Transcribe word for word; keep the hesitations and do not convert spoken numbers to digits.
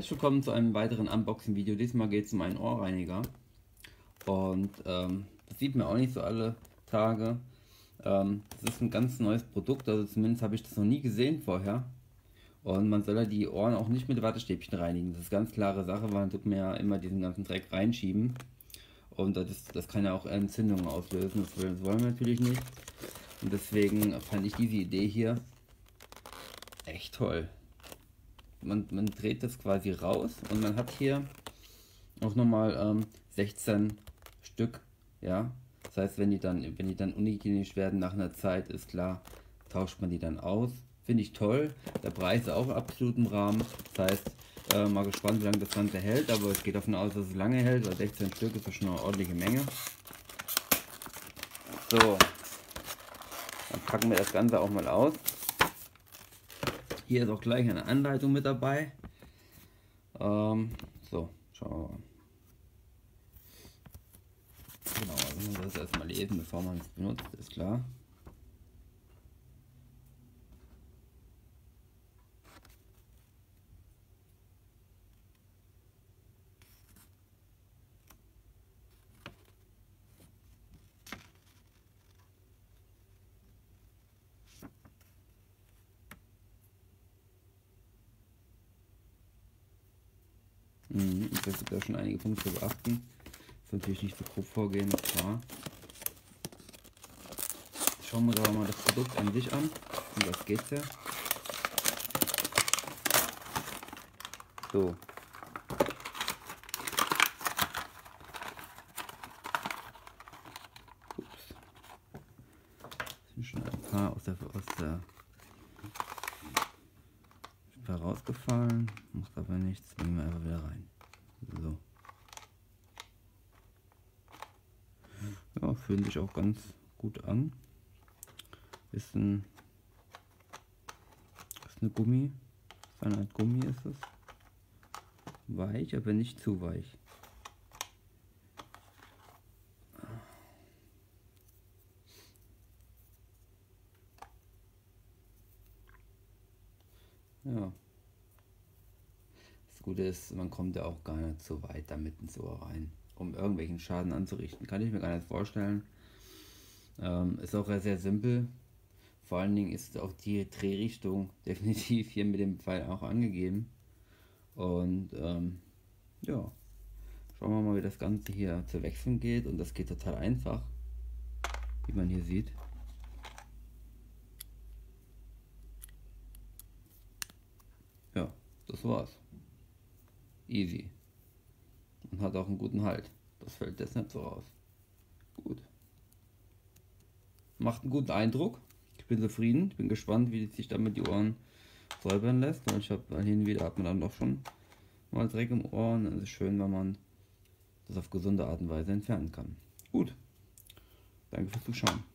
Herzlich willkommen zu einem weiteren Unboxing-Video. Diesmal geht es um einen Ohrreiniger. Und ähm, das sieht man auch nicht so alle Tage. Ähm, das ist ein ganz neues Produkt, also zumindest habe ich das noch nie gesehen vorher. Und man soll ja die Ohren auch nicht mit Wattestäbchen reinigen. Das ist ganz klare Sache, weil man tut mir ja immer diesen ganzen Dreck reinschieben. Und das, ist, das kann ja auch Entzündungen auslösen. Das wollen, das wollen wir natürlich nicht. Und deswegen fand ich diese Idee hier echt toll. Man, man dreht das quasi raus und man hat hier auch nochmal ähm, sechzehn Stück, ja. Das heißt, wenn die dann, wenn die dann unhygienisch werden nach einer Zeit, ist klar, tauscht man die dann aus. Finde ich toll. Der Preis ist auch absolut im Rahmen. Das heißt, äh, mal gespannt, wie lange das Ganze hält, aber es geht davon aus, dass es lange hält, weil sechzehn Stück ist ja schon eine ordentliche Menge. So, dann packen wir das Ganze auch mal aus. Hier ist auch gleich eine Anleitung mit dabei. Ähm, so, schauen wir mal. Genau, also man muss das erstmal lesen, bevor man es benutzt, ist klar. Mhm, es gibt da schon einige Punkte zu beachten. Das ist natürlich nicht so grob vorgehen, ist klar. Schauen wir uns aber mal das Produkt an sich an. Um was geht's ja? So. Ups. Es sind schon ein paar aus der, aus der herausgefallen. Macht aber nichts. Nehmen wir einfach wieder rein. So. Ja, fühlen sich auch ganz gut an. Ist ein ist eine Gummi. Eine Art Gummi ist es. Weich, aber nicht zu weich. Ja. Das Gute ist, man kommt ja auch gar nicht so weit damit ins Ohr rein, um irgendwelchen Schaden anzurichten. Kann ich mir gar nicht vorstellen. Ähm, ist auch sehr simpel. Vor allen Dingen ist auch die Drehrichtung definitiv hier mit dem Pfeil auch angegeben. Und ähm, ja, schauen wir mal, wie das Ganze hier zu wechseln geht. Und das geht total einfach, wie man hier sieht. Ja, das war's. Easy. Und hat auch einen guten Halt. Das fällt jetzt nicht so raus. Gut. Macht einen guten Eindruck. Ich bin zufrieden. Ich bin gespannt, wie sich damit die Ohren säubern lässt. Und ich habe hin und wieder hat man dann doch schon mal Dreck im Ohr. Und es ist schön, wenn man das auf gesunde Art und Weise entfernen kann. Gut. Danke fürs Zuschauen.